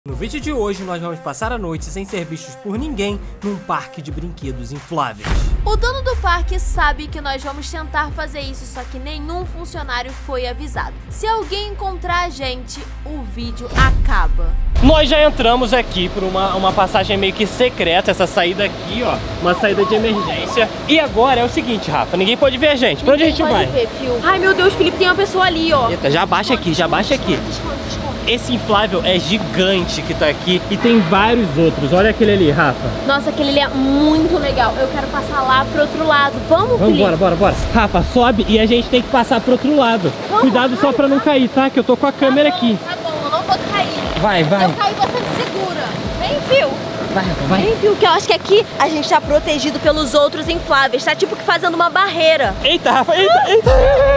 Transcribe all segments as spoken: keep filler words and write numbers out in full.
No vídeo de hoje, nós vamos passar a noite sem ser vistos por ninguém num parque de brinquedos infláveis. O dono do parque sabe que nós vamos tentar fazer isso, só que nenhum funcionário foi avisado. Se alguém encontrar a gente, o vídeo acaba. Nós já entramos aqui por uma, uma passagem meio que secreta, essa saída aqui, ó, uma saída de emergência. E agora é o seguinte, Rafa, ninguém pode ver a gente. Pra onde a gente vai? Ver, Fio. Ai, meu Deus, Felipe, tem uma pessoa ali, ó. Eita, já abaixa aqui, já abaixa aqui. Esse inflável é gigante que tá aqui e tem vários outros. Olha aquele ali, Rafa. Nossa, aquele ali é muito legal. Eu quero passar lá pro outro lado. Vamos, Vamos, Felipe? bora, bora, bora. Rafa, sobe e a gente tem que passar pro outro lado. Vamos, Cuidado vai, só pra não vai. cair, tá? Que eu tô com a câmera Tá bom, aqui. Tá bom, eu não vou cair. Vai, vai. Se eu cair, você me segura. Vem, Fio. Vai, Rafa, vai. Vem, Fio, que eu acho que aqui a gente tá protegido pelos outros infláveis. Tá tipo que fazendo uma barreira. Eita, Rafa, eita, eita.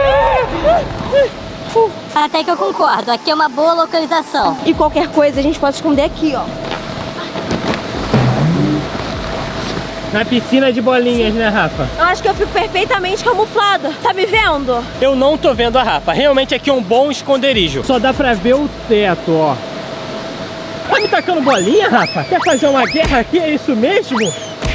Até que eu concordo, aqui é uma boa localização. E qualquer coisa a gente pode esconder aqui, ó. Na piscina de bolinhas, né, Rafa? Eu acho que eu fico perfeitamente camuflada. Tá me vendo? Eu não tô vendo a Rafa. Realmente aqui é um bom esconderijo. Só dá pra ver o teto, ó. Tá me tacando bolinha, Rafa? Quer fazer uma guerra aqui? É isso mesmo?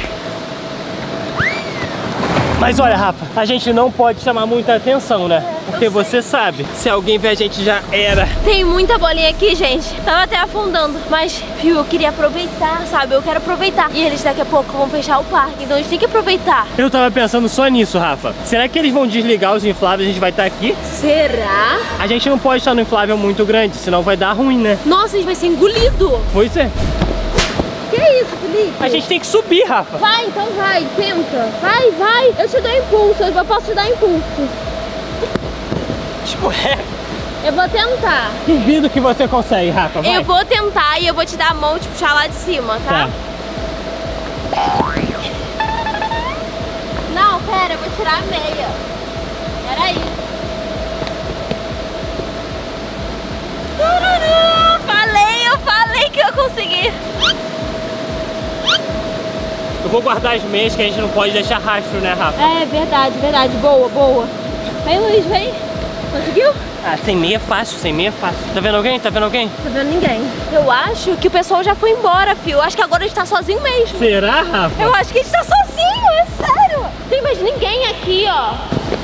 Mas olha, Rafa, a gente não pode chamar muita atenção, né? Porque você sabe, se alguém ver a gente já era. Tem muita bolinha aqui, gente. Tava até afundando. Mas, Fio, eu queria aproveitar, sabe? Eu quero aproveitar. E eles daqui a pouco vão fechar o parque, então a gente tem que aproveitar. Eu tava pensando só nisso, Rafa. Será que eles vão desligar os infláveis e a gente vai estar aqui? Será? A gente não pode estar no inflável muito grande, senão vai dar ruim, né? Nossa, a gente vai ser engolido. Pois é. Que isso, Felipe? A gente tem que subir, Rafa. Vai, então vai, tenta. Vai, vai. Eu te dou impulso, eu posso te dar impulso. Escorrega. Eu vou tentar. Duvido que você consegue, Rafa. Vai. Eu vou tentar e eu vou te dar a mão e te puxar lá de cima, tá? Tá. Não, pera, eu vou tirar a meia. Peraí. Tururu! Falei, eu falei que eu consegui. Eu vou guardar as meias que a gente não pode deixar rastro, né, Rafa? É verdade, verdade. Boa, boa. Vem, Luiz, vem. Conseguiu? Ah, sem meia é fácil, sem meia é fácil. Tá vendo alguém? Tá vendo alguém? Tá vendo ninguém. Eu acho que o pessoal já foi embora, Fio. Eu acho que agora a gente tá sozinho mesmo. Será, Rafa? Eu acho que a gente tá sozinho, é sério. Tem mais ninguém aqui, ó.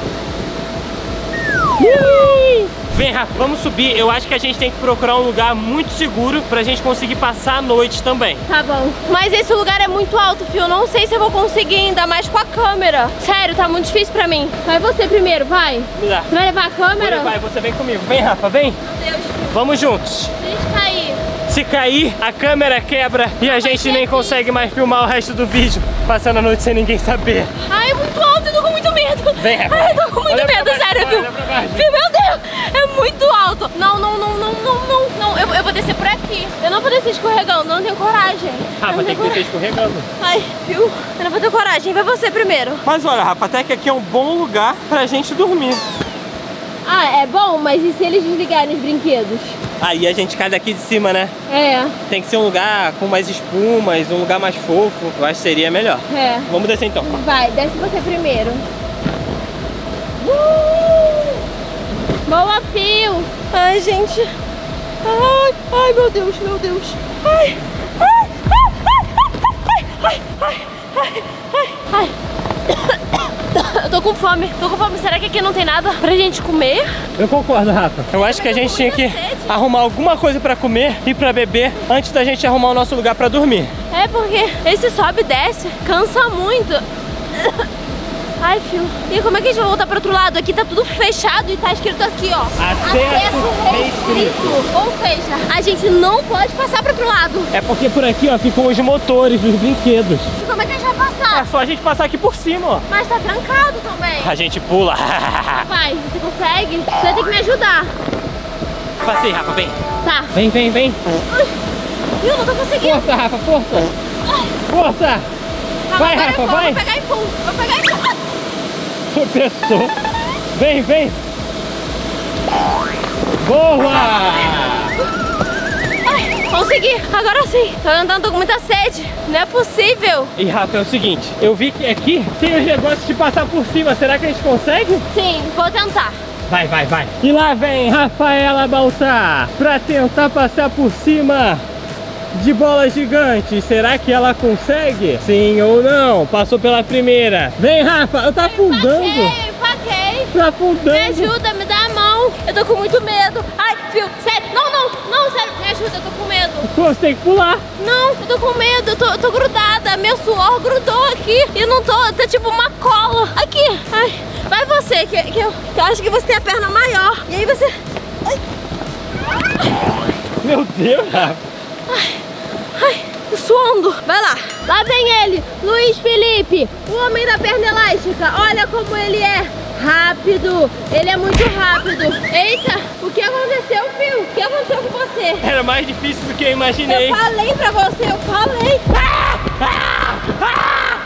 Vem, Rafa, vamos subir. Eu acho que a gente tem que procurar um lugar muito seguro pra gente conseguir passar a noite também. Tá bom. Mas esse lugar é muito alto, Fio. Eu não sei se eu vou conseguir, ainda mais com a câmera. Sério, tá muito difícil pra mim. Vai você primeiro, vai. Me dá. Você vai levar a câmera? Vai, você vem comigo. Vem, Rafa, vem. Meu Deus, Fio. Vamos juntos. Se a gente cair. Se cair, a câmera quebra e a gente nem consegue mais filmar o resto do vídeo, passando a noite sem ninguém saber. Ai, é muito alto, eu tô com muito medo. Vem, Rafa. Ai, eu tô com muito Olha pra medo, baixo, sério, Fio. olha pra baixo. Fio, meu Deus, é muito alto. Não, não, não, não, não, não, não. Eu, eu vou descer por aqui. Eu não vou descer escorregando, eu não tenho coragem. Rafa, tem que descer escorregando. Ai, Fio, eu não vou ter coragem. Vai você primeiro. Mas olha, Rafa, até que aqui é um bom lugar pra gente dormir. Ah, é bom, mas e se eles desligarem os brinquedos? Aí a gente cai daqui de cima, né? É, Tem que ser um lugar com mais espumas, um lugar mais fofo. Eu acho que seria melhor. é. Vamos descer então. Vai, desce você primeiro. Uh! Boa, Fio. Ai, gente. Ai, ai, meu Deus, meu Deus. Ai, ai, ai, ai, ai, ai, ai, ai, ai. Eu tô com fome, tô com fome. Será que aqui não tem nada pra gente comer? Eu concordo, Rafa. Eu acho que a gente tinha que arrumar alguma coisa pra comer e pra beber antes da gente arrumar o nosso lugar pra dormir. É porque esse sobe e desce, cansa muito. Ai, Fio. E como é que a gente vai voltar pro outro lado? Aqui tá tudo fechado e tá escrito aqui, ó. Acesso restrito. Ou seja, a gente não pode passar pro outro lado. É porque por aqui, ó, ficam os motores dos brinquedos. E como é que a gente vai É passar? só a gente passar aqui por cima, ó. Mas tá trancado também. A gente pula. Vai, você consegue? Você vai ter que me ajudar. Passei, Rafa, vem. Tá. Vem, vem, vem. Eu não tô conseguindo. Força, Rafa, força. Força. Vai, agora Rafa, eu vou, vai. Vou pegar impulso. Vou pegar impulso. Tropeçou. Vem, vem. Boa! Ai, consegui. Agora sim. Tô andando com muita sede. Não é possível. E Rafa, é o seguinte, eu vi que aqui tem os negócios de passar por cima. Será que a gente consegue? Sim, vou tentar. Vai, vai, vai. E lá vem Rafaela Baltar pra tentar passar por cima de bolas gigantes. Será que ela consegue? Sim ou não? Passou pela primeira. Vem, Rafa, eu tô afundando. Empaquei, empaquei. Tá afundando. Me ajuda, me dá a mão. Eu tô com muito medo. Ai, Fio, sério. Não, não, não, sério. Me ajuda, eu tô com medo. Você tem que pular. Não, eu tô com medo. Eu tô, eu tô grudada. Meu suor grudou aqui. E não tô, tá tipo uma cola. Aqui. Ai, vai você, que, que, eu, que eu acho que você tem a perna maior. E aí você... Ai. Meu Deus, Rafa. Ai, ai, tô suando. Vai lá. Lá vem ele, Luiz Felipe, o homem da perna elástica. Olha como ele é rápido. Ele é muito rápido. Eita, o que aconteceu, Fio? O que aconteceu com você? Era mais difícil do que eu imaginei. Eu falei pra você, eu falei. Ah, ah, ah,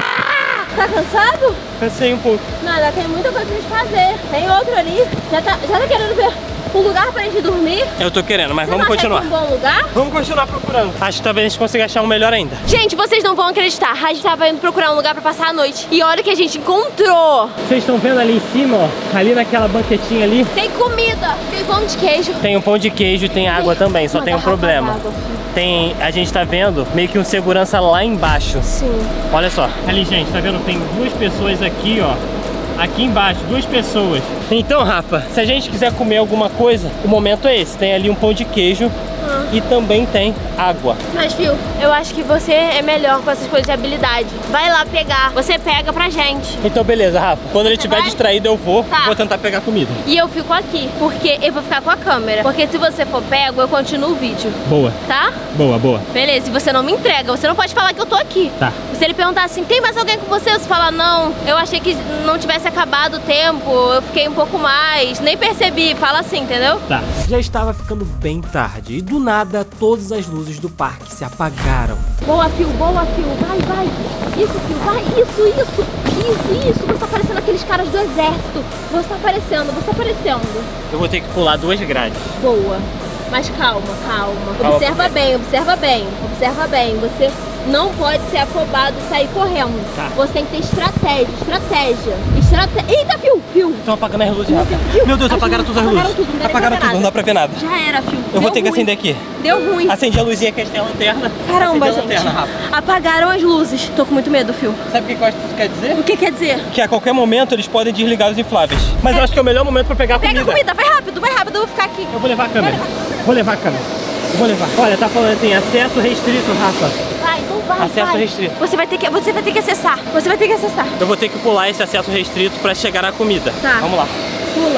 ah. Tá cansado? Cansei um pouco. Nada, tem muita coisa pra gente fazer. Tem outro ali. Já tá, já tá querendo ver um lugar pra gente dormir? Eu tô querendo, mas Você vamos não acha continuar. que é um bom lugar? Vamos continuar procurando. Acho que talvez a gente consiga achar um melhor ainda. Gente, vocês não vão acreditar. A gente tava indo procurar um lugar pra passar a noite. E olha o que a gente encontrou. Vocês estão vendo ali em cima, ó? Ali naquela banquetinha ali. Tem comida. Tem pão de queijo. Tem um pão de queijo e tem água também, só Uma tem um garrafa problema. d'água. Tem, a gente tá vendo meio que um segurança lá embaixo. Sim. Olha só. Ali, gente, tá vendo? Tem duas pessoas aqui, ó. Aqui embaixo, duas pessoas. Então, Rafa, se a gente quiser comer alguma coisa, o momento é esse. Tem ali um pão de queijo Ah. e também tem água. Mas, Fio, eu acho que você é melhor com essas coisas de habilidade. Vai lá pegar. Você pega pra gente. Então, beleza, Rafa. Quando ele Você estiver vai? distraído, eu vou. Tá. Vou tentar pegar comida. E eu fico aqui, porque eu vou ficar com a câmera. Porque se você for pego, eu continuo o vídeo. Boa, Tá? boa, boa. Beleza, e você não me entrega. Você não pode falar que eu tô aqui. Tá. Se ele perguntar assim, tem mais alguém com você? Você fala, não, eu achei que não tivesse acabado o tempo, eu fiquei um pouco mais, nem percebi. Fala assim, entendeu? Tá. Já estava ficando bem tarde e do nada todas as luzes do parque se apagaram. Boa, Fio, boa, Fio. Vai, vai. Isso, Fio, vai. Isso, isso. Isso, isso. Você tá parecendo aqueles caras do exército. Você tá aparecendo, você tá aparecendo. Eu vou ter que pular duas grades. Boa. Mas calma, calma. Calma, Observa porque- bem, observa bem. Observa bem. Você não pode ser afobado e sair correndo. Tá. Você tem que ter estratégia, estratégia. Estratégia. Eita, Fio, Fio. Estão apagando as luzes, Rafa. Fio. Meu Deus, apagaram todas as Apagaram luzes. tudo, não dá nem Apagaram pra ver tudo, não nada. dá pra ver nada. Já era, Fio. Eu vou Deu ter que ruim. acender aqui. Deu ruim. Acendi a luzinha que a gente tem a lanterna. Caramba, Acendi a gente. lanterna, Rafa. Apagaram as luzes. Tô com muito medo, Fio. Sabe o que eu acho que isso quer dizer? O que quer dizer? Que a qualquer momento eles podem desligar os infláveis. Mas eu acho que é o melhor momento pra pegar a Pega comida. a comida, vai rápido, vai rápido, eu vou ficar aqui. Eu vou levar a câmera. Vou levar a câmera. Eu vou levar. Olha, tá falando assim, acesso restrito, Rafa. Vai, não vai, Acesso vai. restrito. Você vai ter que, você vai ter que acessar. Você vai ter que acessar. Eu vou ter que pular esse acesso restrito pra chegar na comida. Tá. Vamos lá. Pula.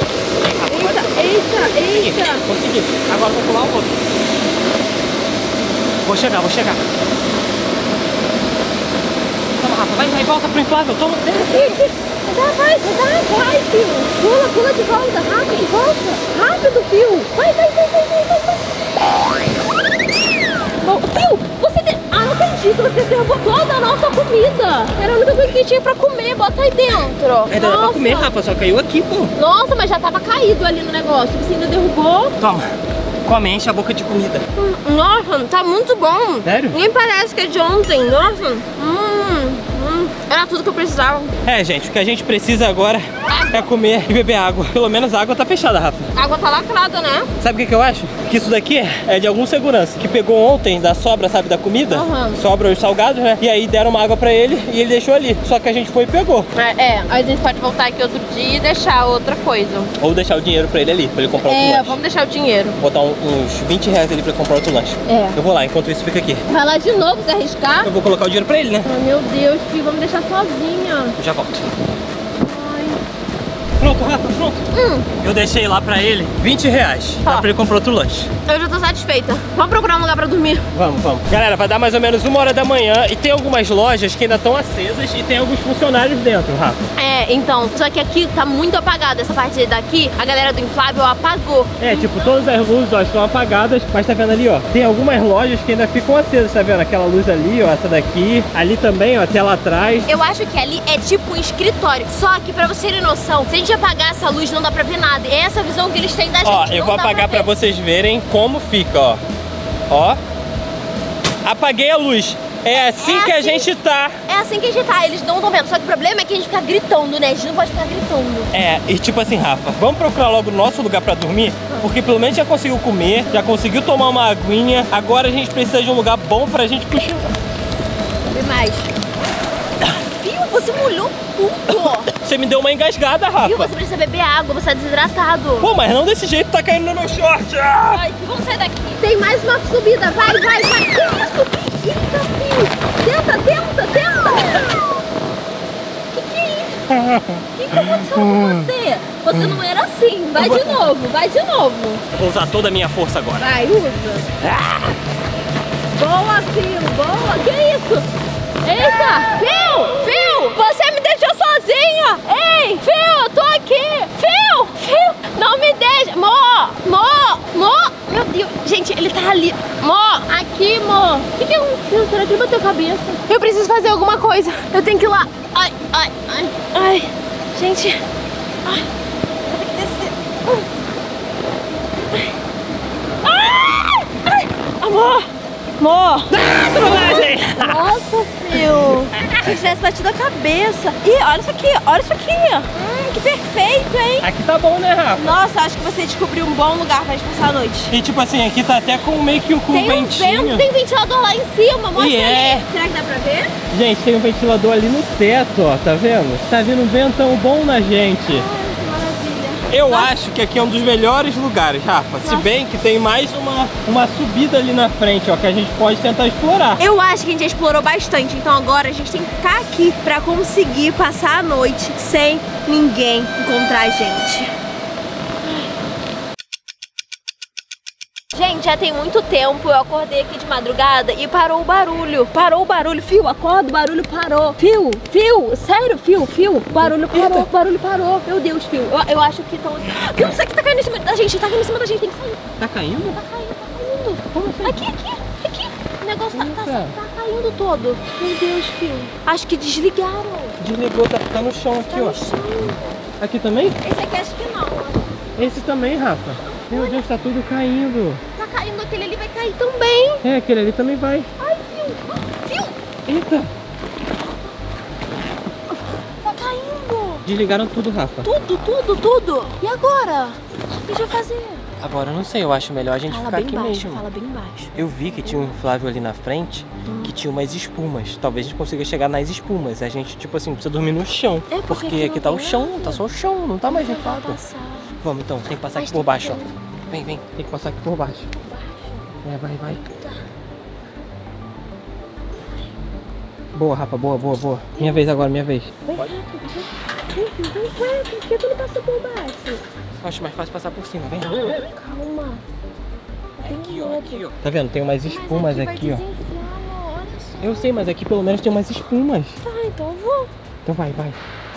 Eita, eita, eita. Consegui. Agora eu vou pular o outro. Vou chegar, vou chegar. Toma, Rafa. Vai, vai, volta pro inflável. Toma. Dá, vai, dá, vai, Fio. Pula, pula de volta, rápido, volta. Rápido, Fio. Vai, vai, vai, vai, vai, vai. Bom, Fio, você... De... Ah, não acredito, você derrubou toda a nossa comida. Era a única coisa que tinha pra comer, bota aí dentro. Ainda dá pra comer, Rafa, só caiu aqui, pô. Nossa, mas já tava caído ali no negócio. Você ainda derrubou. Toma. Come, enche a boca de comida. Hum, Nossa, tá muito bom. Sério? Nem parece que é de ontem. Nossa. Hum, hum. Era tudo que eu precisava. É, gente, o que a gente precisa agora é comer e beber água. Pelo menos a água tá fechada, Rafa. A água tá lacrada, né? Sabe o que, que eu acho? Que isso daqui é de algum segurança que pegou ontem da sobra, sabe, da comida. Aham. Sobra os salgados, né? E aí deram uma água pra ele e ele deixou ali. Só que a gente foi e pegou. É, é, a gente pode voltar aqui outro dia e deixar outra coisa. Ou deixar o dinheiro pra ele ali, pra ele comprar outro É, lanche. vamos deixar o dinheiro. Botar um- uns vinte reais ali pra comprar outro lanche. É. Eu vou lá, enquanto isso fica aqui. Vai lá de novo, se arriscar. Eu vou colocar o dinheiro pra ele, né? Ai, meu Deus, filho, vamos deixar sozinha. Eu já volto. Ai. Pronto, Rafa, pronto. Hum, Eu deixei lá pra ele vinte reais. Dá Ó. pra ele comprar outro lanche. eu já tô satisfeita. Vamos procurar um lugar pra dormir. Vamos, vamos. Galera, vai dar mais ou menos uma hora da manhã e tem algumas lojas que ainda estão acesas e tem alguns funcionários dentro, Rafa. É, então, só que aqui tá muito apagado. Essa parte daqui, a galera do inflável apagou. É, tipo, todas as luzes, ó, estão apagadas, mas tá vendo ali, ó, tem algumas lojas que ainda ficam acesas, tá vendo? Aquela luz ali, ó, essa daqui, ali também, ó, até lá atrás. Eu acho que ali é tipo um escritório. Só que pra você ter noção, se a gente apagar essa luz, não dá pra ver nada. É essa visão que eles têm da gente. Ó, eu não vou dá apagar pra ver. vocês verem como fica, ó. Ó. Apaguei a luz. É assim É que a assim. gente tá. É assim que a gente tá, eles não estão vendo. Só que o problema é que a gente fica gritando, né? A gente não pode ficar gritando. É, e tipo assim, Rafa, vamos procurar logo o nosso lugar pra dormir? Porque pelo menos já conseguiu comer, já conseguiu tomar uma aguinha. Agora a gente precisa de um lugar bom pra gente cochilar. Vê mais. Viu? Você molhou tudo. Você me deu uma engasgada, Viu? Rafa. Você precisa beber água, você tá desidratado. Pô, mas não desse jeito, tá caindo no meu short. Ah! Ai, vamos sair daqui. Tem mais uma subida. Vai, vai, vai. Que isso? Eita, filho. Tenta, tenta, tenta. Que que é isso? O que que aconteceu com você? Você não era assim. Vai de novo, vai de novo. Vou usar toda a minha força agora. Vai, usa. Boa, Fio, boa. Que isso? Eita! Fio! Fio! Você me deixou sozinha! Ei! Fio, eu tô aqui! Fio! Fio! Não me deixa! Mó! Mó! Mó! Meu Deus! Gente, ele tá ali! Mó! Aqui, Mó! O que que é um fio? Será que ele bateu a cabeça? Eu preciso fazer alguma coisa! Eu tenho que ir lá! Ai, ai, ai! Ai! Gente! Ai! Eu tenho que descer! Ai! Ai! Amor! Amor! Ah, trollagem! Nossa, Fio! Se tivesse batido a cabeça. Ih, olha isso aqui, olha isso aqui. Hum, que perfeito, hein? Aqui tá bom, né, Rafa? Nossa, acho que você descobriu um bom lugar pra gente passar a noite. E tipo assim, aqui tá até com meio que com um Tem um ventinho. vento, tem ventilador lá em cima, mostra E é. ali. Será que dá pra ver? Gente, tem um ventilador ali no teto, ó, tá vendo? Tá vindo um ventão bom na gente. Ai, que maravilha. Eu Nossa. acho que aqui é um dos melhores lugares, Rafa. Se Nossa. bem que tem mais uma, uma subida ali na frente, ó, que a gente pode tentar explorar. Eu acho que a gente já explorou bastante, então agora a gente tem que ficar aqui pra conseguir passar a noite sem ninguém encontrar a gente. Gente, já tem muito tempo, eu acordei aqui de madrugada e parou o barulho. Parou o barulho, Fio, acorda, o barulho parou. Fio, Fio, sério, Fio, Fio, o barulho parou, o barulho parou. Meu Deus, Fio, eu, eu acho que estão... Fio, isso aqui tá caindo em cima da gente, tá caindo em cima da gente, tem que sair. Tá caindo? Tá caindo, tá caindo. Como assim? Aqui, aqui, aqui. O negócio tá, tá, Eita. tá caindo todo. Meu Deus, Fio. Acho que desligaram. Desligou, tá, tá no chão aqui, Tá ó. no chão. Aqui também? Esse aqui acho que não, ó. Esse também, Rafa. Meu Deus, tá tudo caindo. Tá caindo, aquele ali vai cair também. É, aquele ali também vai. Ai, Fio. Fio, Eita! tá caindo. Desligaram tudo, Rafa. Tudo, tudo, tudo. E agora? O que a gente vai fazer? Agora eu não sei, eu acho melhor a gente Fala ficar bem aqui baixo, mesmo. fala bem baixo. Eu vi que tinha um inflável ali na frente, que tinha umas espumas. Talvez a gente consiga chegar nas espumas. A gente, tipo assim, precisa dormir no chão. É, porque porque aqui aqui não tá o tem chão, nada. tá só o chão, não tá mais Não vai inflável. passar. Vamos então, tem que passar Mas aqui por tem baixo, que ó. Vem, vem, tem que passar aqui por baixo. É, vai, vai. Boa, Rafa, boa, boa, boa. Minha vez agora, minha vez. Vem rápido, vem. Vem, Fio, vem, vem. Por que tu não passou por baixo? Acho mais fácil passar por cima, vem. Calma. Aqui, ó, aqui, ó. Tá vendo? Tem umas espumas Mas aqui, ó. vai desinflar, amor, olha só. Eu sei, mas aqui pelo menos tem umas espumas. Tá, então eu vou. Então vai, vai.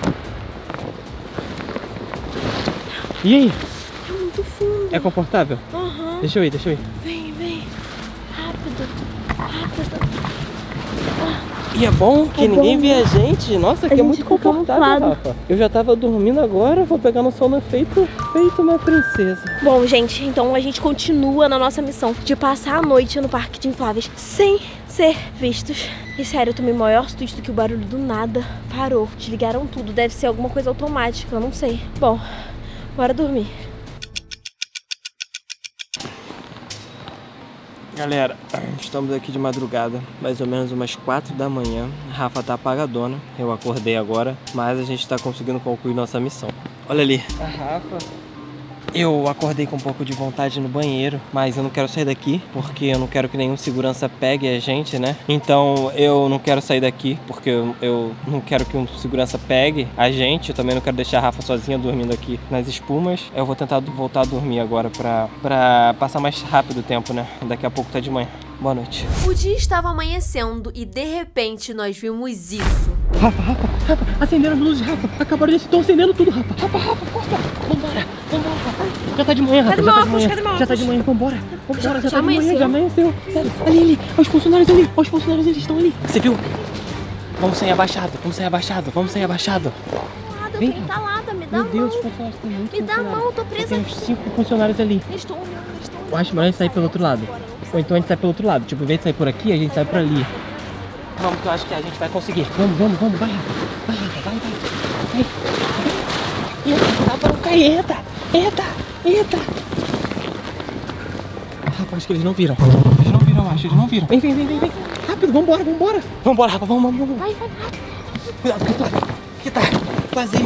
E aí? É muito fundo. É confortável? Aham. Deixa eu ir, deixa eu ir. Vem, vem. Rápido. Rápido. E é bom que É ninguém bom, vê né? a gente. Nossa, aqui A é gente muito fica confortável, camuflado. Rafa. Eu já tava dormindo agora, vou pegar no sono feito, feito uma princesa. Bom, gente, então a gente continua na nossa missão de passar a noite no parque de infláveis sem ser vistos. E sério, eu tomei o maior susto que o barulho do nada parou. Desligaram tudo, deve ser alguma coisa automática, eu não sei. Bom, bora dormir. Galera, estamos aqui de madrugada, mais ou menos umas quatro da manhã. A Rafa tá apagadona, eu acordei agora, mas a gente tá conseguindo concluir nossa missão. Olha ali. A Rafa. Eu acordei com um pouco de vontade no banheiro, mas eu não quero sair daqui, porque eu não quero que nenhum segurança pegue a gente, né? Então eu não quero sair daqui, porque eu, eu não quero que um segurança pegue a gente. Eu também não quero deixar a Rafa sozinha dormindo aqui nas espumas. Eu vou tentar voltar a dormir agora pra, pra passar mais rápido o tempo, né? Daqui a pouco tá de manhã. Boa noite. O dia estava amanhecendo e de repente nós vimos isso. Rafa, Rafa, Rafa, acenderam as luzes, Rafa. Acabaram de estão acendendo tudo, Rafa. Rafa, Rafa, corta. Vambora, vambora, Rafa. Já tá de manhã, Rafa. Cadê Já meu tá de óculos? manhã. Cadê meu Já tá de óculos? manhã, vambora. Vambora, já, Já- tá já de manhã, amanheceu? já amanheceu. Sério, ali, ali, os funcionários ali. Os funcionários eles estão ali. Você viu? Vamos sair abaixado, vamos sair abaixado, vamos sair abaixado. Eu Vem. tô entalada, me dá Meu a Deus, mão. os funcionários têm muito Me dá a funcionário. mão, eu tô presa Tem uns aqui. cinco funcionários ali. Eles estão olhando, eles estão olhando. Eu acho melhor a gente sair pelo outro lado. Ou então a gente sai pelo outro lado. Tipo, em vez de sair por aqui, a gente sai por ali. Vamos, que eu acho que a gente vai conseguir. Vamos, vamos, vamos, vai, vai, vai, vai, vai. Eita, dá pra não cair, eita, eita, eita. Rafa, acho que eles não viram. Eles não viram, acho, eles não viram. Vem, vem, vem, vem, vem. Rápido, vambora, vambora. Vambora, Rafa, vamos, vamos, vamos. Vai, vai, rápido. Cuidado, que tá, que tá vazio.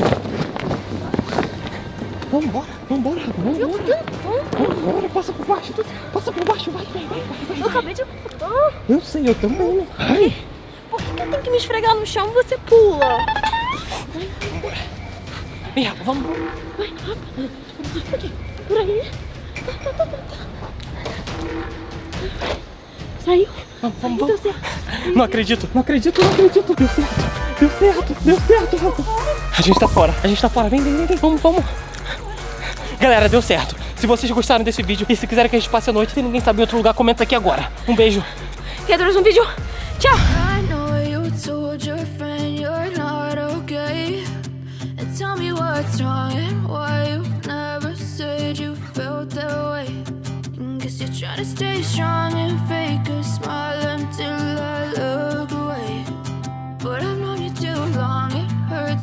Vambora, vambora, Rafa, vambora. Vambora, passa por baixo, passa por baixo, vai, vai, vai, vai. Eu acabei de... Ah, Eu sei, eu também. Ai. por que, que eu tenho que me esfregar no chão e você pula? Vem, Rafa, vamos. Vai, rápido. Aqui, por aí. Tá, tá, tá, tá, tá. Saiu? Vamos, vamos, Deu vamos. certo. Não acredito, não acredito, não acredito. Deu certo, deu certo, deu certo, Rafa. A gente tá fora, a gente tá fora. Vem, vem, vem, vem. Vamos, vamos. Galera, deu certo. Se vocês gostaram desse vídeo e se quiserem que a gente passe a noite e ninguém sabe em outro lugar, comenta aqui agora. Um beijo. Quer mais um vídeo? Tchau. I know you told your friend you're not okay. And tell me what's wrong and why you never said you felt that way. And guess you're trying to stay strong and